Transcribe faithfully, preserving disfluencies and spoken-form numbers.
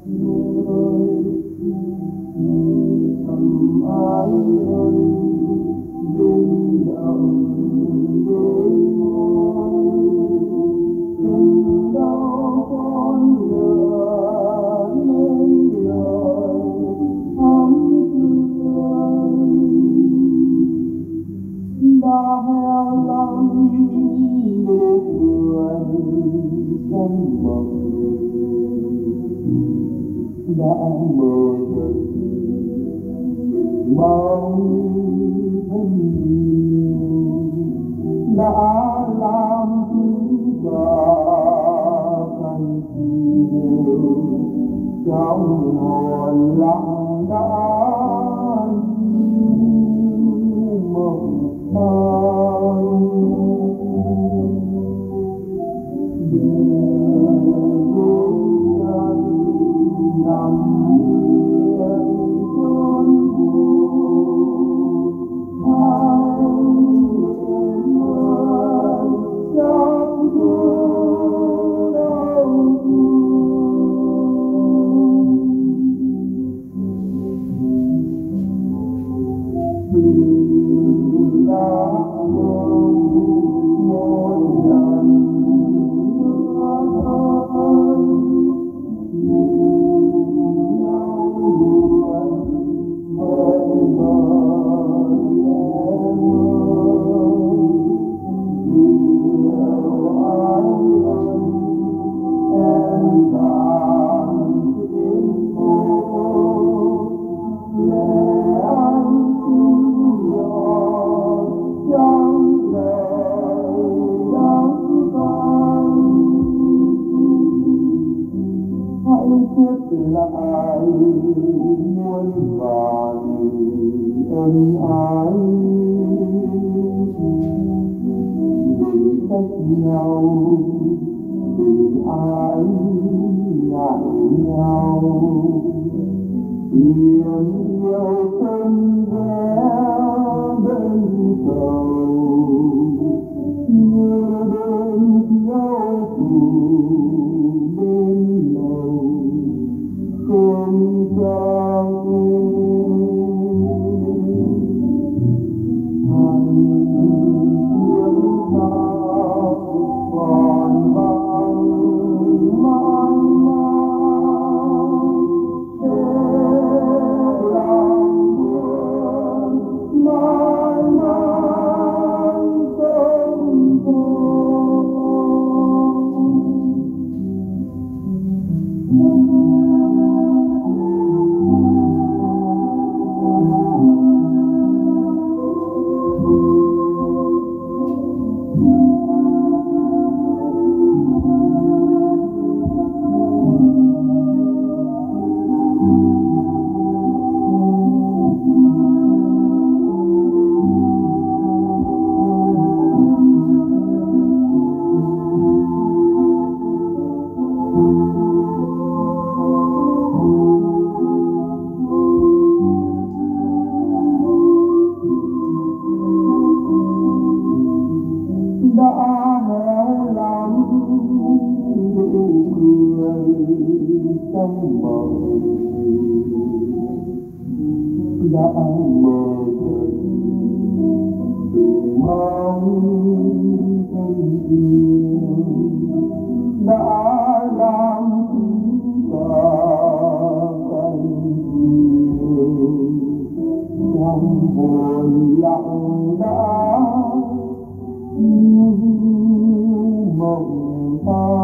đã mơ được bao thân đã làm chúng ta thành chiều trong hồn lặng đã mộng mơ lại muôn vàn ân ái vì cách nhau vì ai ngại nhau niềm yêu thân ghé bên cầu như đêm thiếu phù bên lầu không trao hành tiếng thao còn vang mãi mãi để lòng buồn mãi mãi không thôi. Đã héo lắm nụ cười trong mộng đã mơ được mong thân yêu đã làm chúng ta thành chiều trong buồn lặng đã mộng ta